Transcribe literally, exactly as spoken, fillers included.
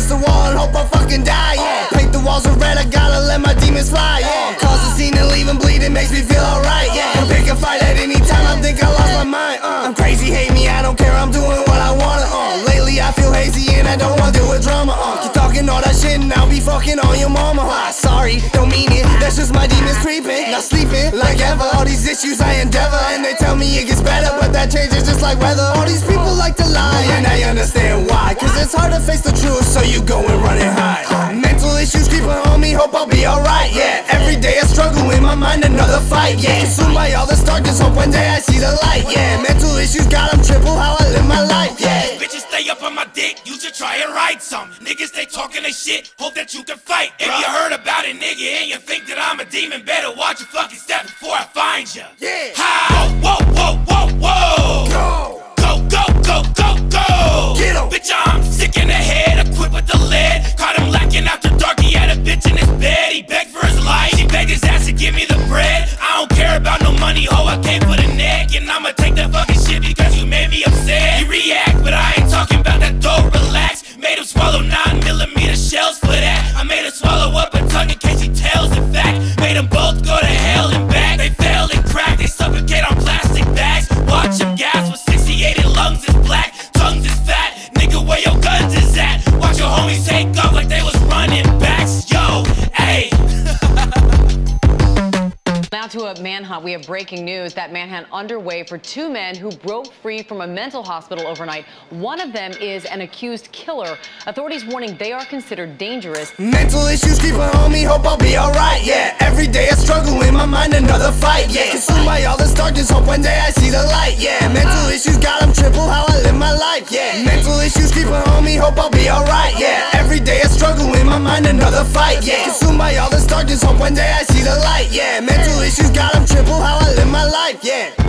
against the wall and hope I fucking die, yeah. Paint the walls with red, I gotta let my demons fly, yeah. Cause a scene and leave them bleeding makes me feel alright, yeah. Can pick a fight at any time, I think I lost my mind, uh. I'm crazy, hate me, I don't care, I'm doing what I wanna, uh. Lately I feel hazy and I don't wanna deal with drama, uh. Keep talking all that shit and I'll be fucking on your mama, uh. Sorry, don't mean it, that's just my demons creeping. Not sleeping like ever, all these issues I endeavor, and they tell me it gets better, but that changes just like weather. All these people like to lie, and I understand why, cause it's hard to face the truth, so you go and run and hide. Mental issues creeping on me, hope I'll be alright, yeah. Every day I struggle in my mind, another fight, yeah. Consumed by all this darkness, hope one day I see the light, yeah. Mental issues got them triple how I live my life, yeah. Bitches stay up on my dick, you should try and write some. Niggas stay talking their shit, hope that you can fight. If you heard about it, nigga, and you think that I'm a demon, better watch your fucking step before I find ya. Yeah. How? Whoa, whoa, whoa, whoa, whoa. Go, go, go, go, go. Get em. Bitch, I'm sick in the head, equipped with the lead. Caught him lacking after dark, he had a bitch in his bed. He begged for his life, she begged his ass to give me the bread. I don't care about no money, ho, I came for the neck. And I'ma take that fucking shit because you made me upset. You react, but I ain't talking about that dough, relax. Made him swallow nine millimeter shells for that. I made him swallow up a tongue in case he tells the fact. Made them both go to hell and back. They fail and crack, they suffocate on plastic bags. Watch them gas with sixty-eight lungs is black, tongues is fat. Nigga, where your guns is at? Watch your homies take off like they was running backs. Yo, hey. Now to a manhunt. We have breaking news. That manhunt underway for two men who broke free from a mental hospital overnight. One of them is an accused killer. Authorities warning they are considered dangerous. Mental issues creeping on me, hope I'll be alright, yeah. Every day I struggle in my mind, another fight, yeah. Consumed by all this darkness, hope one day I see the light, yeah. Mental issues got them triple how I live my life, yeah. Mental issues creeping on me, hope I'll be alright, yeah. Every day I struggle in my mind, another fight, yeah. Consumed by all this darkness, hope one day I see the light, yeah. Mental issues got them triple how I live my life, yeah.